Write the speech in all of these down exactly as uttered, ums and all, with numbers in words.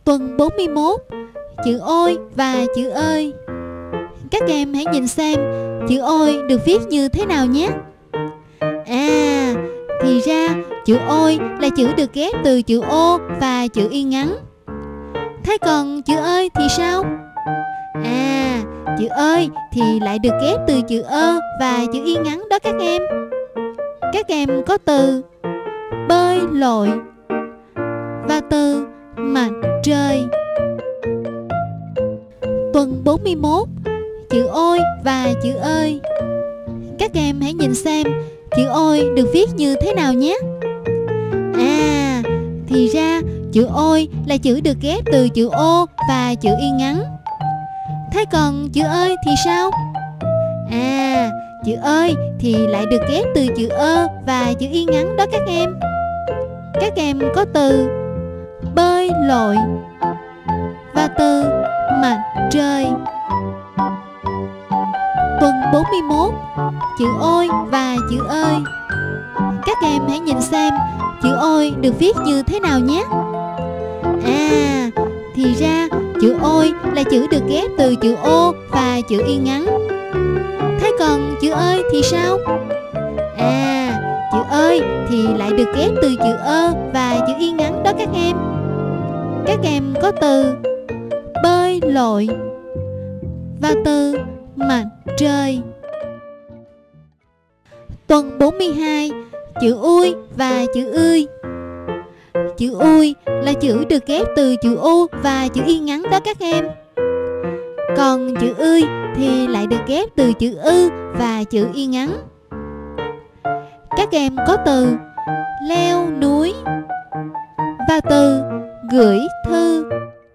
Tuần bốn mươi mốt, chữ ôi và chữ ơi. Các em hãy nhìn xem chữ ôi được viết như thế nào nhé. À, thì ra chữ ôi là chữ được ghép từ chữ ô và chữ y ngắn. Thế còn chữ ơi thì sao? À, chữ ơi thì lại được ghép từ chữ ơ và chữ y ngắn đó các em. Các em có từ bơi lội và từ mặt trời. Tuần bốn mươi mốt, chữ ôi và chữ ơi. Các em hãy nhìn xem chữ ôi được viết như thế nào nhé. À, thì ra chữ ôi là chữ được ghép từ chữ ô và chữ y ngắn. Thế còn chữ ơi thì sao? À, chữ ơi thì lại được ghép từ chữ ơ và chữ y ngắn đó các em. Các em có từ bơi lội và từ mặt trời. Tuần bốn mươi mốt, chữ ôi và chữ ơi. Các em hãy nhìn xem chữ ôi được viết như thế nào nhé. À, thì ra chữ ôi là chữ được ghép từ chữ ô và chữ y ngắn. Thế còn chữ ơi thì sao? À, chữ ơi thì lại được ghép từ chữ ơ và chữ y ngắn đó các em. Các em có từ bơi lội và từ mặt trời. Tuần bốn mươi hai, chữ ui và chữ ươi. Chữ ui là chữ được ghép từ chữ u và chữ y ngắn đó các em. Còn chữ ươi thì lại được ghép từ chữ ư và chữ y ngắn. Các em có từ leo núi và từ gửi thư.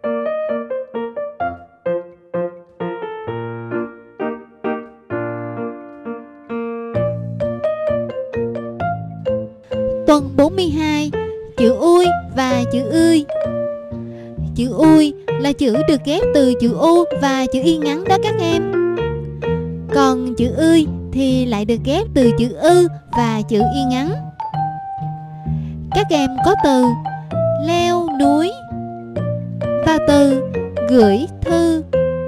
Tuần bốn mươi hai, chữ ui và chữ ươi. Chữ ui là chữ được ghép từ chữ u và chữ y ngắn đó các em. Còn chữ ươi thì lại được ghép từ chữ ư và chữ y ngắn. Các em có từ leo núi và từ gửi thư.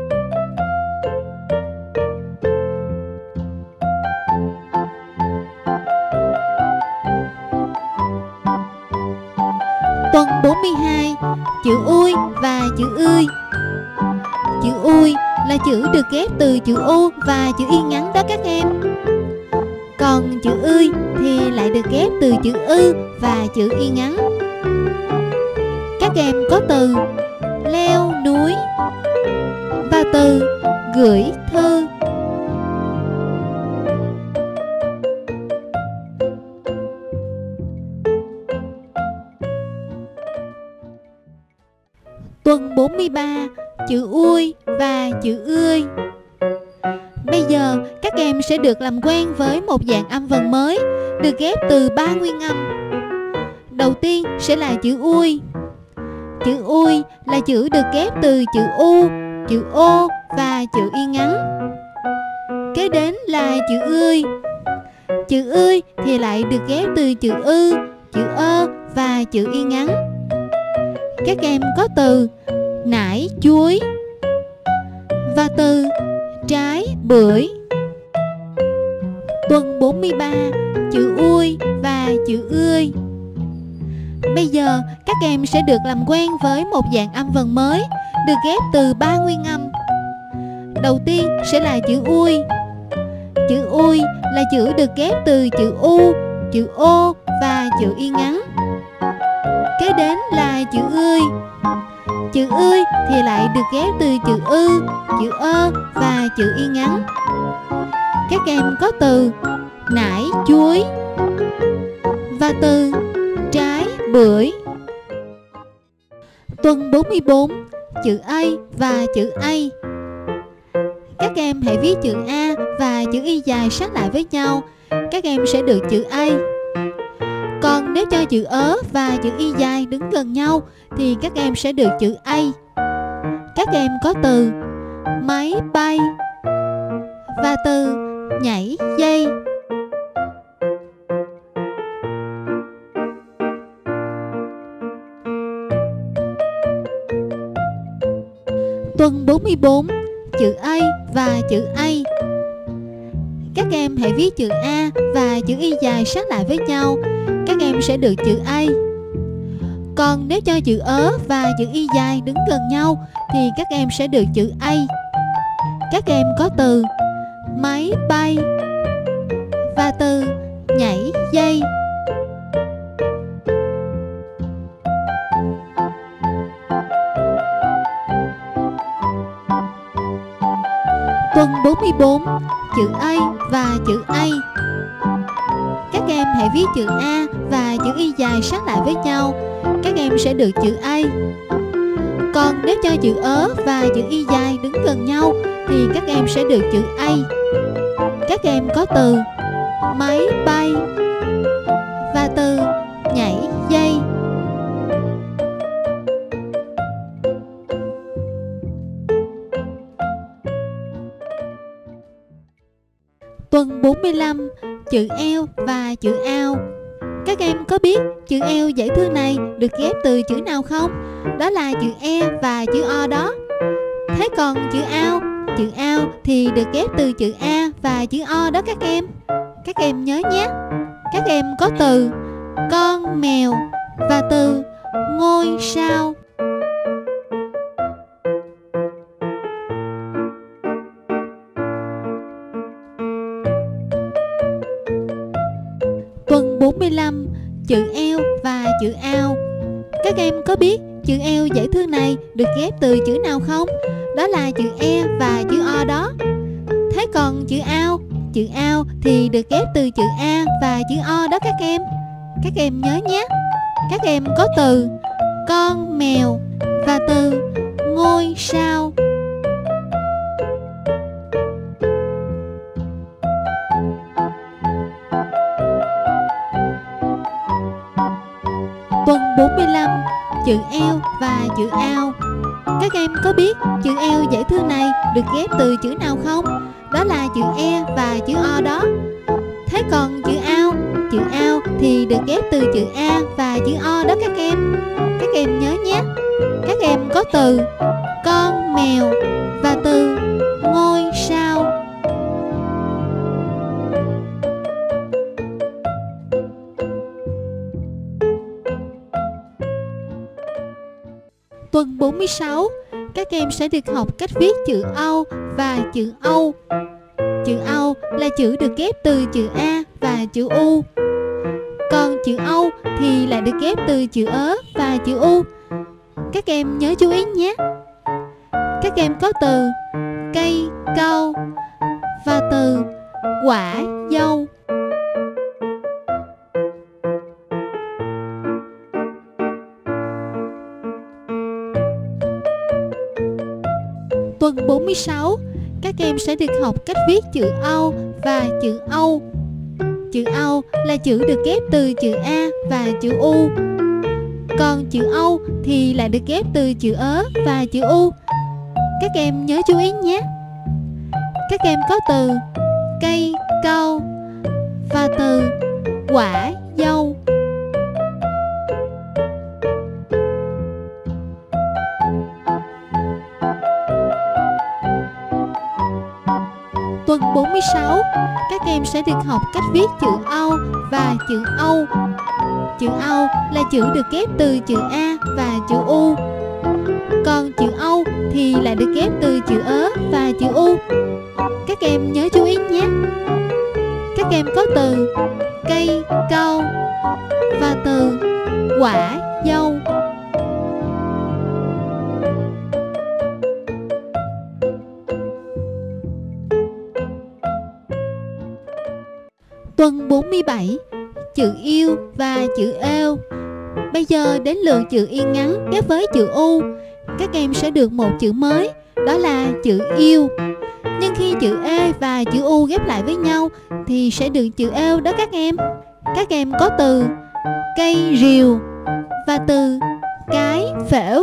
Tuần bốn mươi hai, chữ ui và chữ ươi. Chữ ui là chữ được ghép từ chữ u và chữ y ngắn đó các em. Còn chữ ươi thì lại được ghép từ chữ ư và chữ y ngắn. Các em có từ leo núi và từ gửi thư. Tuần bốn mươi ba, chữ ui và chữ ươi. Bây giờ các em sẽ được làm quen với một dạng âm vần mới được ghép từ ba nguyên âm. Đầu tiên sẽ là chữ ui. Chữ ui là chữ được ghép từ chữ u, chữ ô và chữ y ngắn. Kế đến là chữ ươi. Chữ ươi thì lại được ghép từ chữ ư, chữ ơ và chữ y ngắn. Các em có từ nải chuối và từ trái bưởi. Tuần bốn mươi ba, chữ ui và chữ ươi. Bây giờ các em sẽ được làm quen với một dạng âm vần mới được ghép từ ba nguyên âm. Đầu tiên sẽ là chữ ui. Chữ ui là chữ được ghép từ chữ u, chữ ô và chữ y ngắn. Kế đến là chữ ươi. Chữ ươi thì lại được ghép từ chữ ư, chữ ơ và chữ y ngắn. Các em có từ nải chuối và từ trái bưởi. Tuần bốn mươi bốn, chữ ây và chữ ây. Các em hãy viết chữ A và chữ Y dài sát lại với nhau. Các em sẽ được chữ ây. Còn nếu cho chữ ớ và chữ Y dài đứng gần nhau thì các em sẽ được chữ ây. Các em có từ máy bay và từ nhảy dây. Tuần bốn mươi bốn, chữ A và chữ A. Các em hãy viết chữ A và chữ Y dài sát lại với nhau, các em sẽ được chữ A. Còn nếu cho chữ ớ và chữ Y dài đứng gần nhau thì các em sẽ được chữ A. Các em có từ máy bay và từ nhảy dây. Tuần bốn mươi bốn, chữ A và chữ A. Các em hãy viết chữ A và chữ Y dài sát lại với nhau, các em sẽ được chữ A. Còn nếu cho chữ ớ và chữ Y dài đứng gần nhau thì các em sẽ được chữ A. Các em có từ máy bay và từ nhảy dây. Tuần bốn mươi lăm, chữ eo và chữ ao. Các em có biết chữ eo dãy thư này được ghép từ chữ nào không? Đó là chữ E và chữ O đó. Thế còn chữ ao, chữ ao thì được ghép từ chữ A và chữ O đó các em. Các em nhớ nhé. Các em có từ con mèo và từ ngôi sao. Tuần bốn mươi lăm, chữ eo và chữ ao. Các em có biết chữ eo dãy thư này được ghép từ chữ nào không? Đó là chữ E và chữ O đó. Thế còn chữ ao, chữ ao thì được ghép từ chữ A và chữ O đó các em. Các em nhớ nhé. Các em có từ con mèo và từ ngôi sao. Tuần bốn mươi lăm, chữ eo và chữ ao. Các em có biết chữ eo dãy thư này được ghép từ chữ nào không? Đó là chữ E và chữ O đó. Thế còn chữ ao, chữ ao thì được ghép từ chữ A và chữ O đó các em. Các em nhớ nhé. Các em có từ con mèo và từ ngôi sao. Tuần bốn mươi sáu, các em sẽ được học cách viết chữ Âu và chữ Âu. Chữ Âu là chữ được ghép từ chữ A và chữ U. Còn chữ Âu thì lại được ghép từ chữ ớ và chữ U. Các em nhớ chú ý nhé. Các em có từ cây cau và từ quả dâu. Tuần bốn mươi sáu, các em sẽ được học cách viết chữ Âu và chữ Âu. Chữ Âu là chữ được ghép từ chữ A và chữ U. Còn chữ Âu thì lại được ghép từ chữ ớ và chữ U. Các em nhớ chú ý nhé. Các em có từ cây cau và từ quả dâu. Tuần bốn mươi sáu, các em sẽ được học cách viết chữ Âu và chữ Âu. Chữ Âu là chữ được ghép từ chữ A và chữ U. Còn chữ Âu thì lại được ghép từ chữ ớ và chữ U. Các em nhớ chú ý nhé. Các em có từ cây cau và từ quả dâu. Tuần bốn mươi bảy, chữ yêu và chữ êu. Bây giờ đến lượt chữ y ngắn ghép với chữ u. Các em sẽ được một chữ mới, đó là chữ yêu. Nhưng khi chữ ê và chữ u ghép lại với nhau thì sẽ được chữ êu đó các em. Các em có từ cây rìu và từ cái phễu.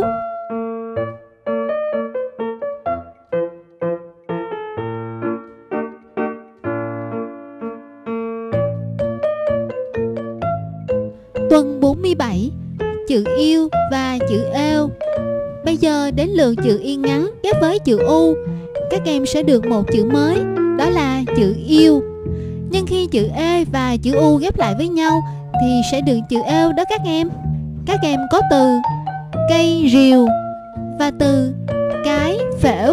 Tuần bốn mươi bảy, chữ yêu và chữ êu. Bây giờ đến lượt chữ Y ngắn ghép với chữ U. Các em sẽ được một chữ mới, đó là chữ yêu. Nhưng khi chữ E và chữ U ghép lại với nhau thì sẽ được chữ êu đó các em. Các em có từ cây rìu và từ cái phễu.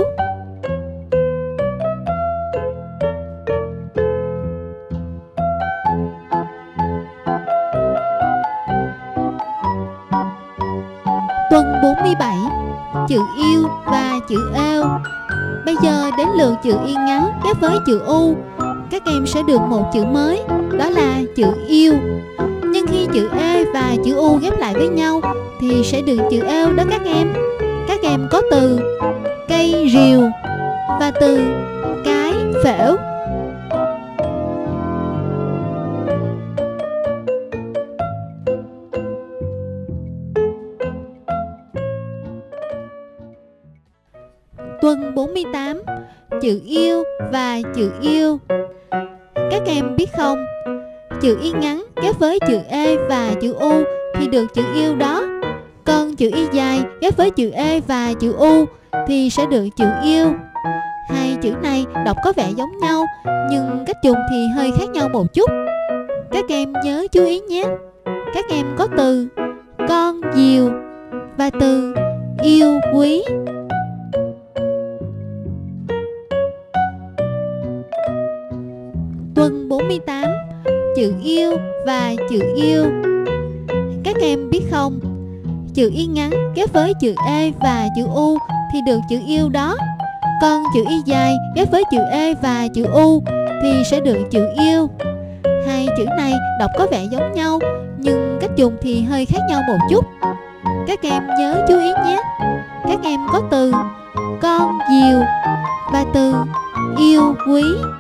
Tuần bốn mươi bảy, chữ yêu và chữ êu. Bây giờ đến lượt chữ Y ngắn ghép với chữ U. Các em sẽ được một chữ mới, đó là chữ yêu. Nhưng khi chữ E và chữ U ghép lại với nhau thì sẽ được chữ êu đó các em. Các em có từ cây rìu và từ cái phễu. Tuần bốn mươi tám, chữ yêu và chữ yêu. Các em biết không, chữ Y ngắn ghép với chữ E và chữ U thì được chữ yêu đó. Còn chữ Y dài ghép với chữ E và chữ U thì sẽ được chữ yêu. Hai chữ này đọc có vẻ giống nhau nhưng cách dùng thì hơi khác nhau một chút. Các em nhớ chú ý nhé. Các em có từ con diều và từ yêu quý. Tuần bốn mươi tám, chữ yêu và chữ yêu. Các em biết không, chữ Y ngắn ghép với chữ E và chữ U thì được chữ yêu đó. Còn chữ Y dài ghép với chữ E và chữ U thì sẽ được chữ yêu. Hai chữ này đọc có vẻ giống nhau nhưng cách dùng thì hơi khác nhau một chút. Các em nhớ chú ý nhé. Các em có từ con diều và từ yêu quý.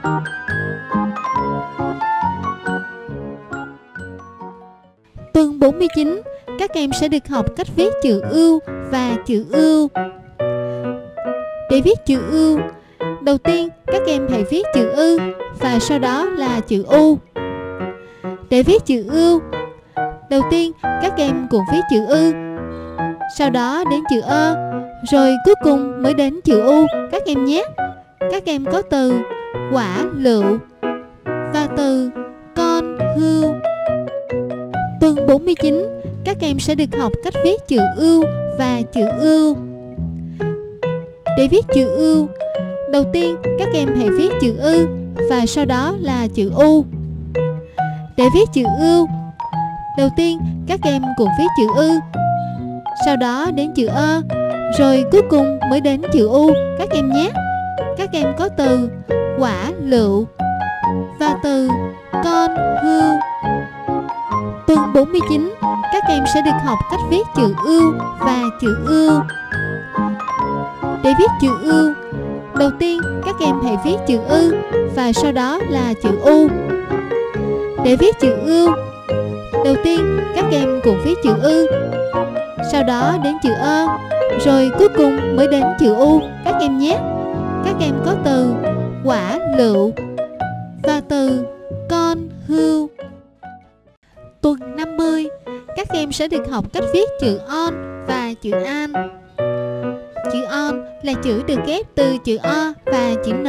Tuần bốn mươi chín, các em sẽ được học cách viết chữ ưu và chữ ưu. Để viết chữ ưu, đầu tiên các em hãy viết chữ ư và sau đó là chữ u. Để viết chữ ưu, đầu tiên các em cùng viết chữ ư, sau đó đến chữ ơ, rồi cuối cùng mới đến chữ u các em nhé. Các em có từ quả lựu và từ con hươu. Tuần bốn mươi chín, các em sẽ được học cách viết chữ ưu và chữ ưu. Để viết chữ ưu, đầu tiên các em hãy viết chữ ư và sau đó là chữ u. Để viết chữ ưu, đầu tiên các em cùng viết chữ ư, sau đó đến chữ ơ, rồi cuối cùng mới đến chữ u các em nhé. Các em có từ quả lựu và từ con hươu. Tuần bốn mươi chín, các em sẽ được học cách viết chữ ưu và chữ ưu. Để viết chữ ưu, đầu tiên các em hãy viết chữ ư và sau đó là chữ u. Để viết chữ ưu, đầu tiên các em cùng viết chữ ư, sau đó đến chữ ơ, rồi cuối cùng mới đến chữ u các em nhé. Các em có từ quả lựu và từ con hươu. Tuần năm mươi, các em sẽ được học cách viết chữ on và chữ an. Chữ on là chữ được ghép từ chữ o và chữ n.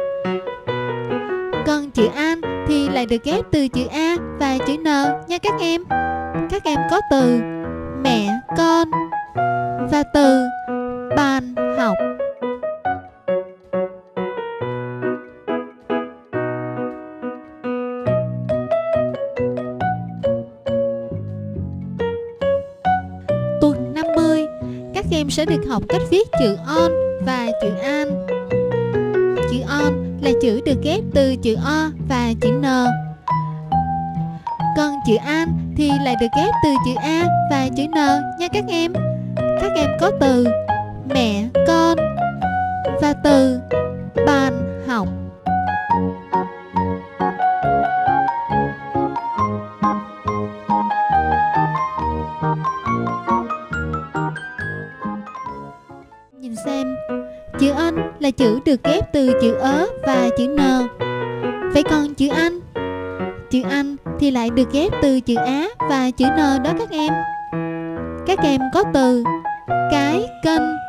Còn chữ an thì lại được ghép từ chữ a và chữ n nha các em. Các em có từ mẹ con và từ bàn học. Tuần năm mươi, các em sẽ được học cách viết chữ on và chữ an. Chữ on là chữ được ghép từ chữ o và chữ n. Còn chữ an thì lại được ghép từ chữ a và chữ n nha các em. Các em có từ mẹ con và từ bàn học. Nhìn xem, chữ anh là chữ được ghép từ chữ ớ và chữ n. Vậy còn chữ anh? Chữ anh thì lại được ghép từ chữ á và chữ n đó các em. Các em có từ cái kênh.